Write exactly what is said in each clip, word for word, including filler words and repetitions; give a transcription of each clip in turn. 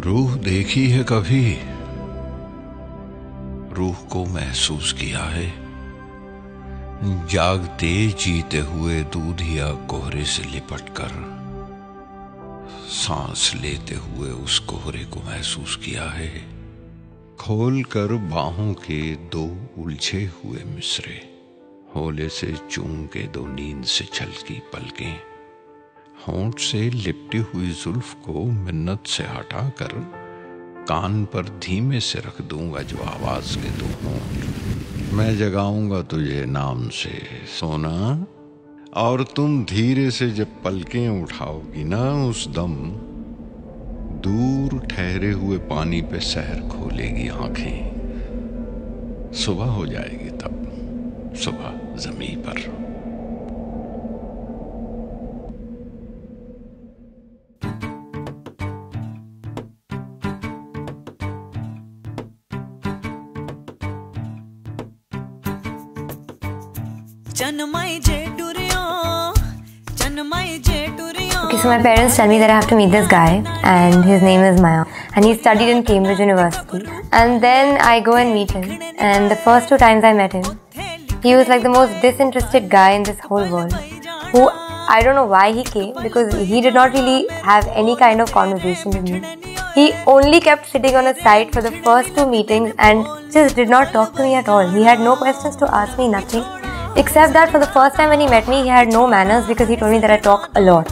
रूह देखी है कभी, रूह को महसूस किया है, जागते जीते हुए दूधिया कोहरे से लिपट कर सांस लेते हुए उस कोहरे को महसूस किया है। खोल कर बाहों के दो उलझे हुए मिसरे, होले से चूम के दो नींद से छलकी पलकें, होंठ से लिपटी हुई जुल्फ को मिन्नत से हटाकर कान पर धीमे से रख दूंगा जो आवाज के दो होंठ। मैं जगाऊंगा तुझे नाम से सोना, और तुम धीरे से जब पलकें उठाओगी ना उस दम, दूर ठहरे हुए पानी पे सहर खोलेगी आंखें। सुबह हो जाएगी तब, सुबह जमीन पर। Okay, so my parents tell me that I have to meet this guy, and his name is Maya, and he studied in Cambridge University. And then I go and meet him, and the first two times I met him, he was like the most disinterested guy in this whole world, who I don't know why he came, because he did not really have any kind of conversation with me. He only kept sitting on a side for the first two meetings and just did not talk to me at all. He had no questions to ask me, nothing. Except that for the first time when he met me, he had no manners because he told me that I talk a lot.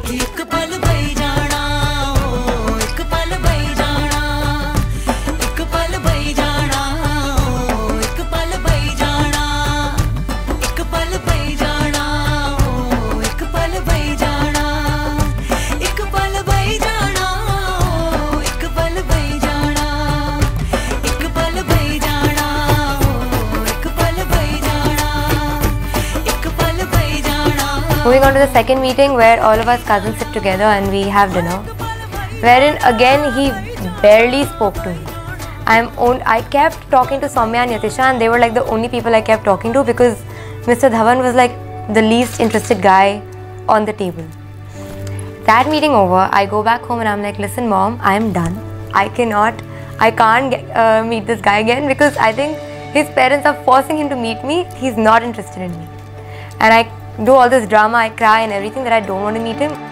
Moving on to the second meeting, where all of us cousins sit together and we have dinner, wherein again he barely spoke to me. I'm on, I kept talking to Soumya and Yatisha, and they were like the only people I kept talking to because Mister Dhawan was like the least interested guy on the table. That meeting over, I go back home and I'm like, listen mom, I'm done. I cannot, I can't get, uh, meet this guy again because I think his parents are forcing him to meet me. He's not interested in me. And I do all this drama, I cry and everything that I don't want to meet him.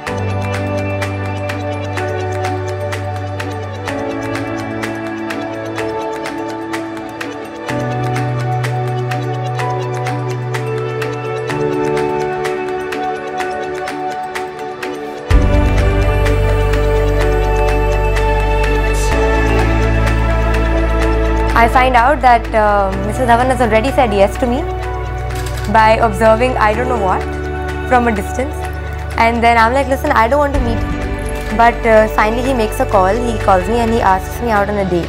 I find out that uh, Missus Dhawan has already said yes to me by observing I don't know what from a distance, and then I'm like, listen, I don't want to meet him. But uh, finally he makes a call, he calls me and he asks me out on a date.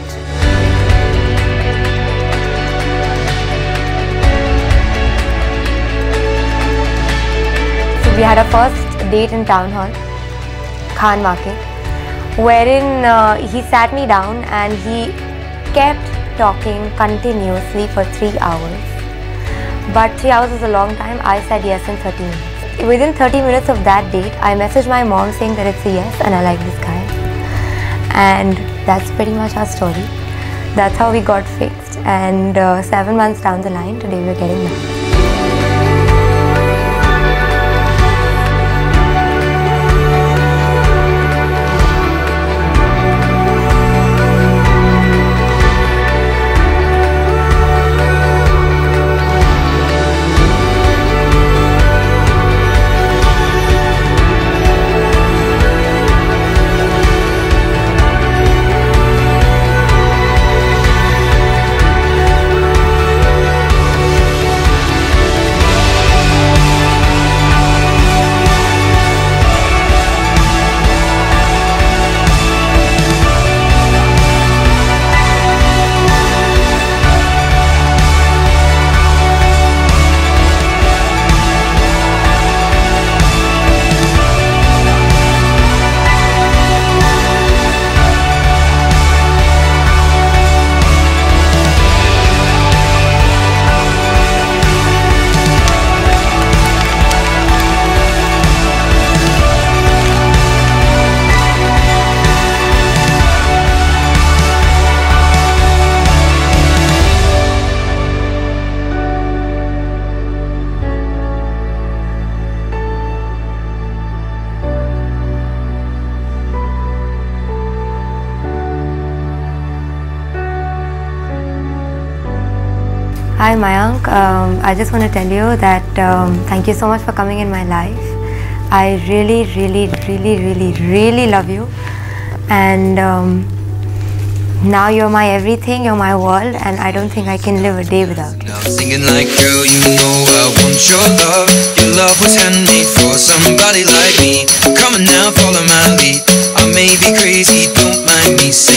So we had a first date in Town Hall, Khan Market, wherein uh, he sat me down and he kept talking continuously for three hours. But three hours was a long time. I said yes in thirty minutes. Within thirty minutes of that date, I messaged my mom saying that it's a yes and I like this guy. And that's pretty much our story. That's how we got fixed. And uh, seven months down the line, today we're getting married. Hi Mayank, um, I just want to tell you that um, thank you so much for coming in my life. I really, really, really, really, really love you, and um, now you're my everything, you're my world, and I don't think I can live a day without you. Now singing like, girl, you know I want your love. Your love was handmade for somebody like me. Come on now, follow my lead. I may be crazy, don't mind me.